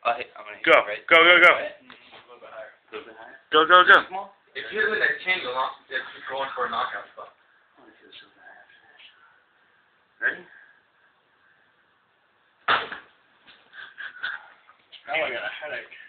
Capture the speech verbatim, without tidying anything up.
I hit, I'm gonna hit Go, right. go, go, go. A little bit higher. A little bit higher. Go, go, go. If you're in that king, it's going for a knockout spot. Ready? Now I got a headache.